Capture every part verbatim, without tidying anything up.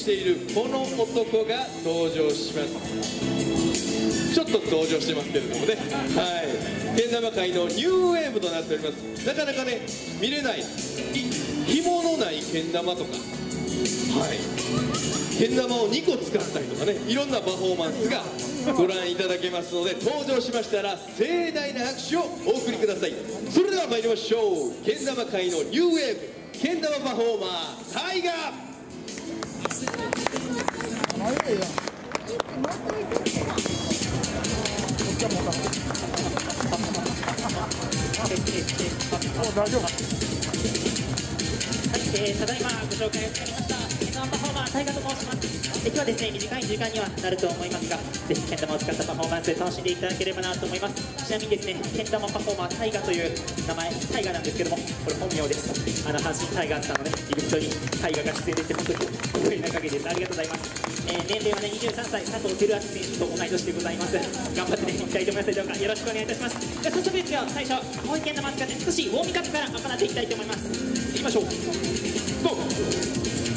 しているこの男が登場します。ちょっと登場してますけれどもね、はい、けん玉界のニューウェーブとなっております。なかなかね見れない紐のないけん玉とか、はい、けん玉をにこ使ったりとかね、いろんなパフォーマンスがご覧いただけますので、登場しましたら盛大な拍手をお送りください。それでは参りましょう。けん玉界のニューウェーブ、けん玉パフォーマータイガー。 大丈夫。はい、えー、ただいまご紹介をしておりましたけん玉パフォーマータイガと申します。今日はですね、短い時間にはなると思いますが、ぜひけん玉を使ったパフォーマンス楽しんでいただければなと思います。ちなみにですね、けん玉パフォーマータイガという名前、タイガなんですけども、これ本名です。あの阪神タイガースさんのねイベントにタイガが出演できて本当に光栄な限りです。ありがとうございます。えー、年齢はねにじゅうさんさい、佐藤輝明選手と同い年でございます。頑張ってねいきたいと思います。どうかよろしくお願いいたします。では早速ですが、最初青いけん玉を使って少しウォーミングアップから行っていきたいと思います。いきましょう。ゴー。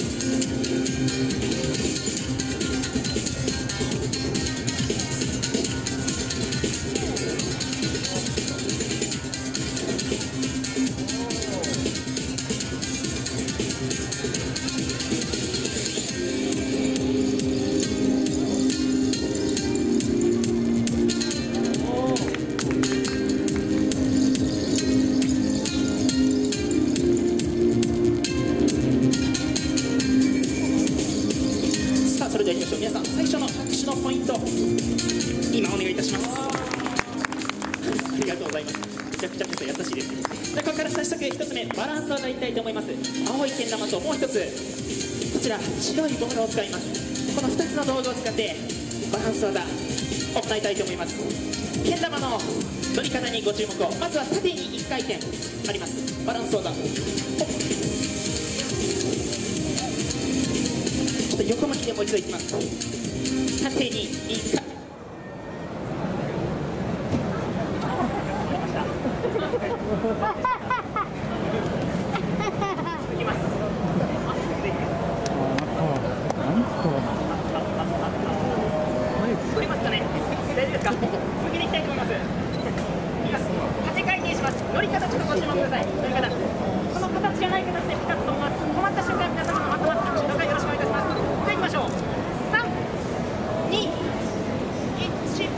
皆さん、最初の拍手のポイント今お願いいたします。ありがとうございます。めちゃくちゃ皆さん優しいですね。でここから早速ひとつめ、バランス技いきたいと思います。青いけん玉ともうひとつこちら白いボールを使います。このふたつの道具を使ってバランス技行いたいと思います。けん玉の乗り方にご注目を。まずは縦にいっかい転あります。バランス技、横向きでもう一度いきます。縦にいっかい続きます。取りますかね。大丈夫ですか。次にいきたいと思います。いきます。縦回転します。乗り方ちょっとご注目ください。乗り方、この形じゃない形でピタッと止ま止まった瞬間、皆様のまとまった拍手どうかよろしくお願いいたします。いきましょう。さん、に、いち。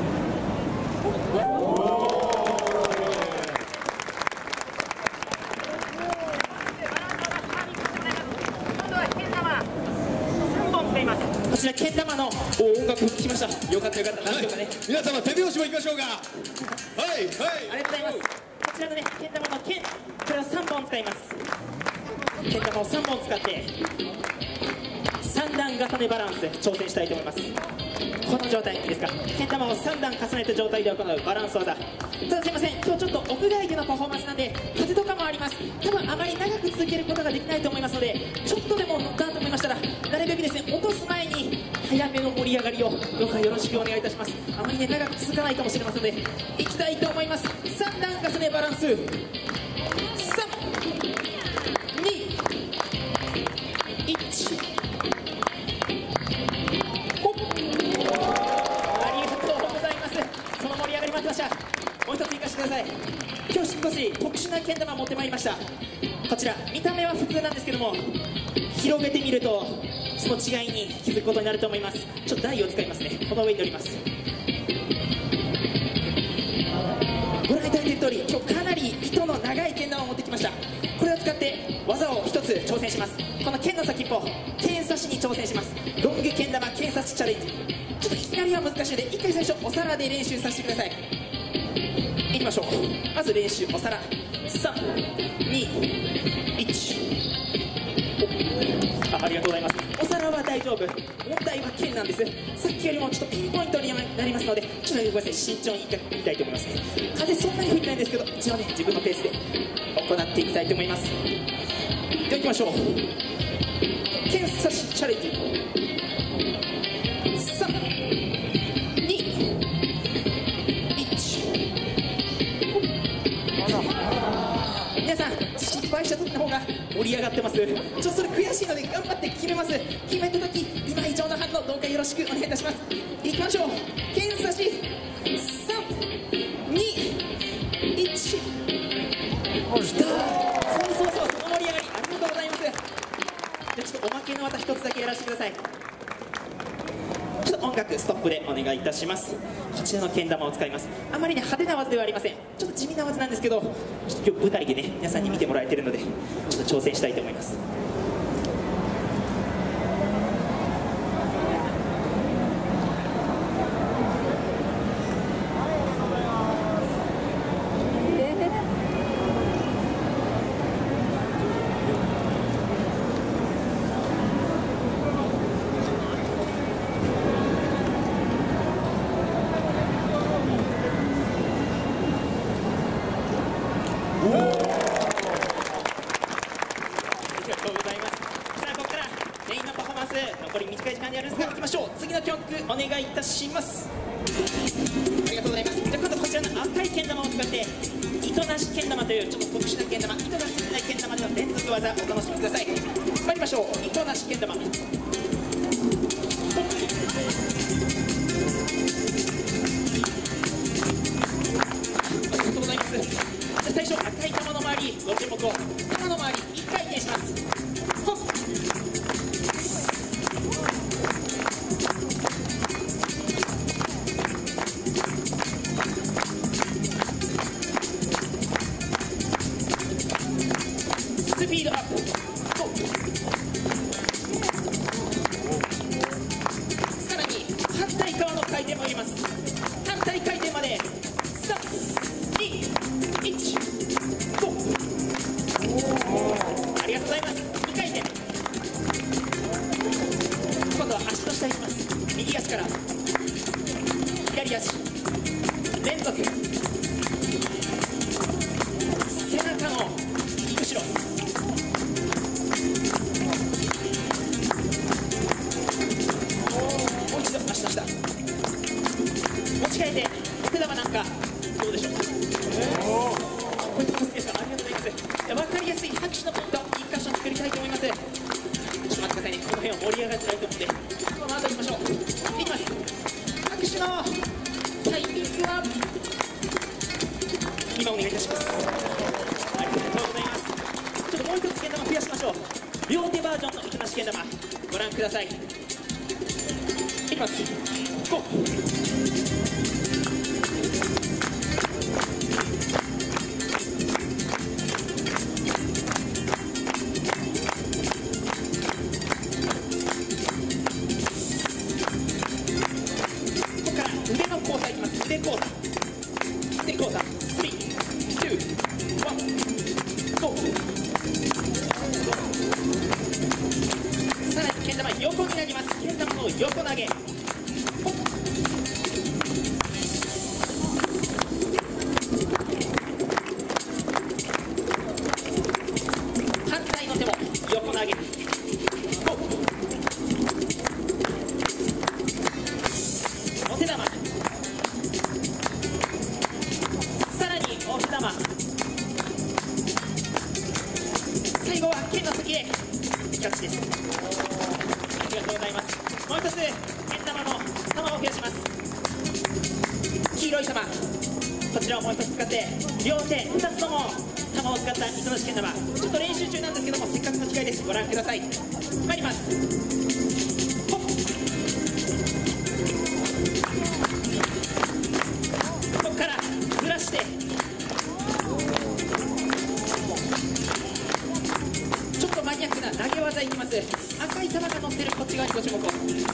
今度はけん玉さんぼん使います。こちらけん玉の音楽聞きました。よかったよかった。なんとかね、 皆様手拍子もいきましょうか。はいはい、 ありがとうございます。こちらのねけん玉のけん、これをさんぼん使います。けん玉をさんぼん使ってさんだん重ねバランスで挑戦したいと思います。この状態いいですか。けん玉をさんだん重ねた状態で行うバランス技。ただすいません、今日ちょっと屋外でのパフォーマンスなんで風とかもあります。多分あまり長く続けることができないと思いますので、ちょっとでも乗ったと思いましたらなるべくですね落とす前に早めの盛り上がりをどうかよろしくお願いいたします。あまりね長く続かないかもしれませんのでいきたいと思います。さんだん重ねバランス、さん、に、いち。もう一つ行かせてください。今日少し特殊なけん玉持ってまいりました。こちら見た目は普通なんですけども、広げてみるとその違いに気づくことになると思います。ちょっと台を使いますね。この上に乗ります。ご覧いただいている通り、今日かなり糸の長いけん玉を持ってきました。これを使って技を一つ挑戦します。この剣の先っぽ剣差しに挑戦します。ロングけん玉剣差しチャレンジ。ちょっといきなりは難しいので一回最初お皿で練習させてください。いきましょう。まず練習お皿、さん、に、いち。あ、ありがとうございます。お皿は大丈夫、問題は剣なんです。さっきよりもちょっとピンポイントになりますので、ちょっとごめんなさい、慎重にいきたいと思いますね。風そんなに吹いてないんですけど、一応ね自分のペースで行っていきたいと思います。では行きましょう。剣差しチャレンジ、さん、に、いち。皆さん失敗した時の方が盛り上がってます。ちょっとそれ悔しいので頑張って決めます。決めた時今以上の反応どうかよろしくお願いいたします。いきましょう。剣差しさんにいち、きた。そうそうそう、その盛り上がりありがとうございます。でちょっとおまけの技一つだけやらせてください。ちょっと音楽ストップでお願いいたします。こちらのけん玉を使います。あまりね派手な技ではありません。ちょっと地味な技なんですけど、ちょっと今日舞台でね皆さんに見てもらえてるのでちょっと挑戦したいと思います。残り短い時間にあるんですが、いきましょう。次の曲お願いいたします。ありがとうございます。じゃあ今度こちらの赤いけん玉を使って糸なしけん玉というちょっと特殊なけん玉、糸がついてないけん玉での連続技お楽しみください。参りましょう。糸なしけん玉、ありがとうございます。じゃあ最初赤い玉の周りご注目を。玉の周りいっかい転します。ほっスピードアップ。さらに反対側の回転も入れます。反対回転までさんにいち、ご。ありがとうございます。にかい転。今度は足の下いきます。右足から左足連続、背中の後ろ、もう一度足の下持ち替えてお手玉なんかどうでしょう。こういったコースですか。ありがとうございます。分かりやすい拍手のポイントいっかしょ作りたいと思います。ちょっと待ってくださいね。この辺を盛り上がってないと思うんでこの後いきましょう。いきます。拍手のタイミングは今お願いいたします。ありがとうございます。ちょっともう一つけん玉増やしましょう。両手バージョンの糸なしけん玉ご覧ください。いきます。ゴー。腕の交差いきます。腕交差、腕交差、スリー、ツー、ワン、ゴー。さらにけん玉横に投げます。けん玉の横投げ。反対の手も横投げ。ゴー。お手玉。お手玉。最後は剣の先へキャッチです。ありがとうございます。もう一つ剣玉の玉を増やします。黄色い玉、こちらをもう一つ使って両手ふたつとも玉を使った糸なし剣玉、ちょっと練習中なんですけどもせっかくの機会です。ご覧ください。参ります。ほっ、ここからずらしてマニアックな投げ技いきます。赤い玉が乗ってるこっち側にご注目を。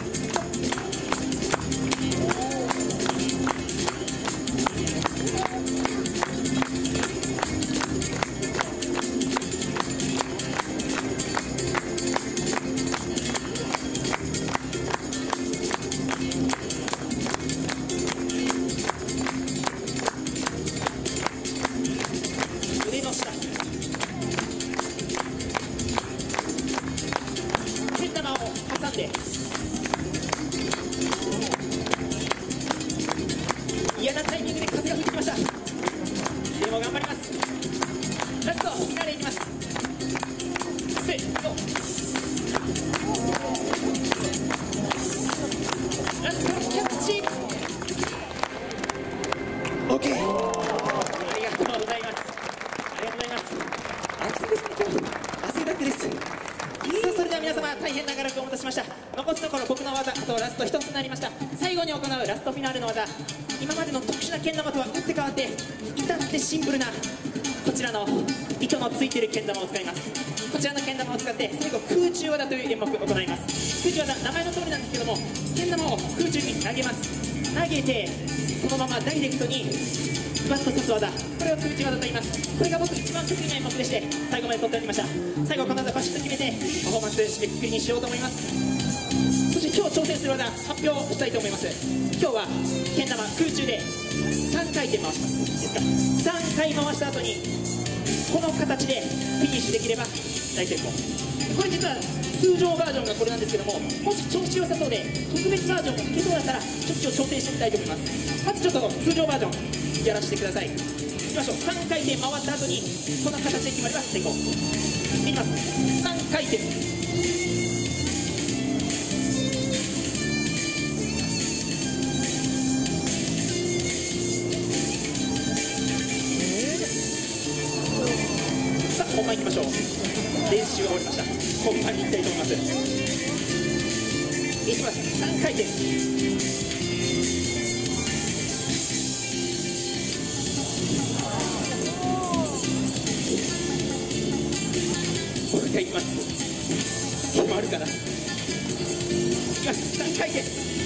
腕の下、けん玉を挟んで嫌なタイミングで風が吹いてきました。でも頑張ります。ラストフィナーレいきます。せーの。 しました。残すところ僕の技、あとラストひとつになりました。最後に行うラストフィナーレの技、今までの特殊なけん玉とは打って変わって至ってシンプルなこちらの糸のついているけん玉を使います。こちらのけん玉を使って最後空中技という演目を行います。空中技、名前の通りなんですけども、けん玉を空中に投げます。投げてそのままダイレクトにバッと刺す技、これを空中技と言います。これが僕一番得意な演目でして最後まで取っておきました。最後この技バシッと決めてパフォーマンス締めくくりにしようと思います。そして今日挑戦する技発表したいと思います。今日はけん玉空中でさんかい転回します。ですかさんかい回した後にこの形でフィニッシュできれば大成功。これ実は通常バージョンがこれなんですけども、もし調子良さそうで特別バージョンがいけそうだったらちょっと挑戦してみたいと思います。まずちょっと通常バージョンやらせてください。いきましょう。さんかい転回った後にこの形で決まれば成功。いきます。さんかい転、さあ本番いきましょう。練習が終わりました。本番に行きたいと思います。いきます。さんかい転、もう一回いきます。決まるかな。いきます。さんかい転、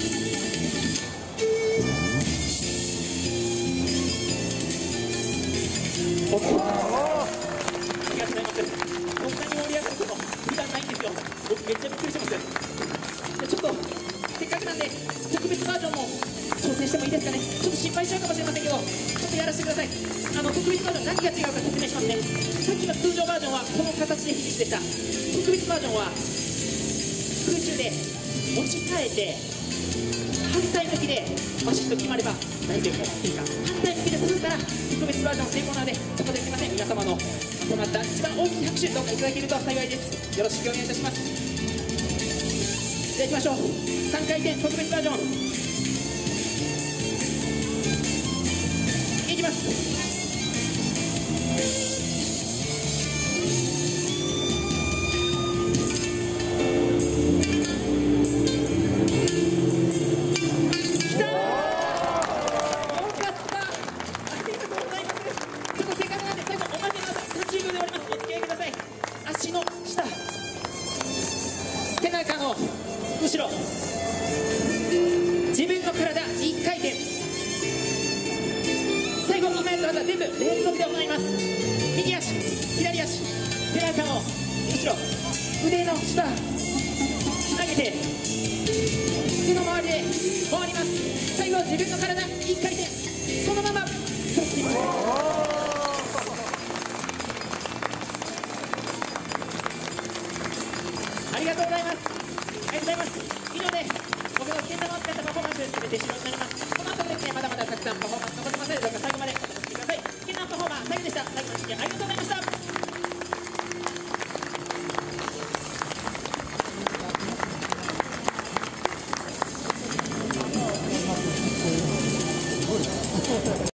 おっと、ありがとうございます。こんなに盛り上がること普段ないんですよ。僕めっちゃびっくりしてます。ちょっとせっかくなんで特別バージョンも挑戦してもいいですかね。ちょっと心配しちゃうかもしれませんけど、ちょっとやらせてください。あの特別バージョン何が違うか説明しますね。さっきの通常バージョンはこの形でフィニッシュでした。特別バージョンは空中で持ち替えて反対向きでバシッと決まれば大成功。いいか、反対向きで進んだら特別バージョン成功なので、そこですいません、皆様の行った一番大きい拍手どうかいただけると幸いです。よろしくお願いいたします。じゃあいきましょう。さんかい転特別バージョンいきます。背中の後ろ、自分の体いっかい転、最後今やった技全部連続で行います。右足左足、背中の後ろ、腕の下上げて手の周りで回ります。最後自分の体いっかい転、そのまま反っています。ありがとうございます。ありがとうございます。以上で僕のけん玉を使ったパフォーマンス全て終了になります。この後もですね、まだまだたくさんパフォーマンス残ってますので、どうか最後までお楽しみください。けん玉パフォーマー、最後でした。最後までありがとうございました。